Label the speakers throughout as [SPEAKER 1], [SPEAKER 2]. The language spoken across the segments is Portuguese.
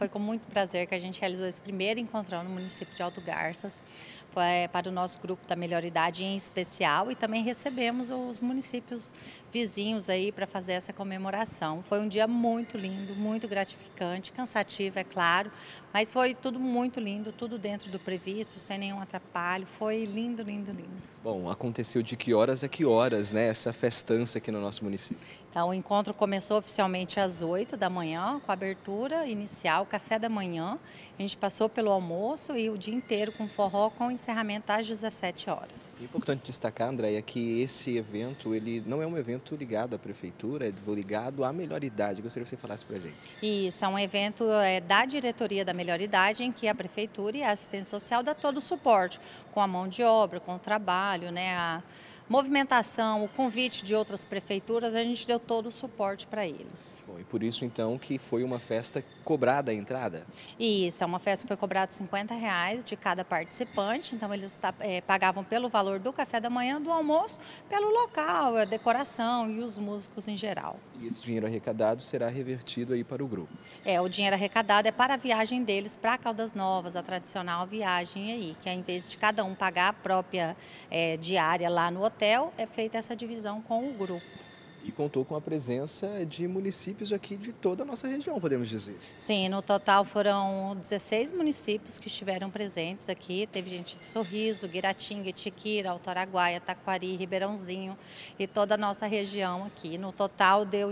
[SPEAKER 1] Foi com muito prazer que a gente realizou esse primeiro encontrão no município de Alto Garças, foi para o nosso grupo da Melhor Idade em especial, e também recebemos os municípios vizinhos aí para fazer essa comemoração. Foi um dia muito lindo, muito gratificante, cansativo, é claro, mas foi tudo muito lindo, tudo dentro do previsto, sem nenhum atrapalho. Foi lindo, lindo, lindo.
[SPEAKER 2] Bom, aconteceu de que horas a que horas, né, essa festança aqui no nosso município?
[SPEAKER 1] Então, o encontro começou oficialmente às 8 da manhã, com a abertura inicial, café da manhã. A gente passou pelo almoço e o dia inteiro com forró, com encerramento às 17 horas.
[SPEAKER 2] É importante destacar, Andréia, que esse evento, ele não é um evento ligado à prefeitura, é ligado à Melhor Idade. Gostaria que você falasse pra gente.
[SPEAKER 1] E isso é um evento da diretoria da Melhor Idade, em que a prefeitura e a assistência social dá todo o suporte, com a mão de obra, com o trabalho, né, a movimentação, o convite de outras prefeituras, a gente deu todo o suporte para eles.
[SPEAKER 2] Bom, e por isso então que foi uma festa cobrada a entrada?
[SPEAKER 1] E isso, é uma festa que foi cobrada R$ 50 de cada participante, então eles pagavam pelo valor do café da manhã, do almoço, pelo local, a decoração e os músicos em geral.
[SPEAKER 2] E esse dinheiro arrecadado será revertido aí para o grupo.
[SPEAKER 1] O dinheiro arrecadado é para a viagem deles para Caldas Novas, a tradicional viagem aí, que ao invés de cada um pagar a própria diária lá no hotel, é feita essa divisão com o grupo.
[SPEAKER 2] E contou com a presença de municípios aqui de toda a nossa região, podemos dizer.
[SPEAKER 1] Sim, no total foram 16 municípios que estiveram presentes aqui. Teve gente de Sorriso, Guiratinga, Itiquira, Alto Araguaia, Taquari, Ribeirãozinho e toda a nossa região aqui. No total deu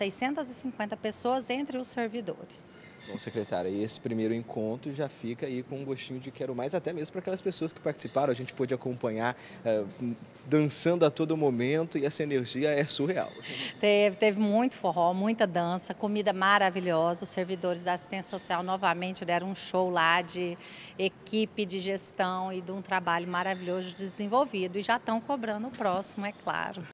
[SPEAKER 1] 650 pessoas entre os servidores.
[SPEAKER 2] Bom, secretária, e esse primeiro encontro já fica aí com um gostinho de quero mais, até mesmo para aquelas pessoas que participaram. A gente pôde acompanhar dançando a todo momento e essa energia é surreal.
[SPEAKER 1] Teve muito forró, muita dança, comida maravilhosa. Os servidores da assistência social novamente deram um show lá de equipe de gestão e de um trabalho maravilhoso desenvolvido. E já estão cobrando o próximo, é claro.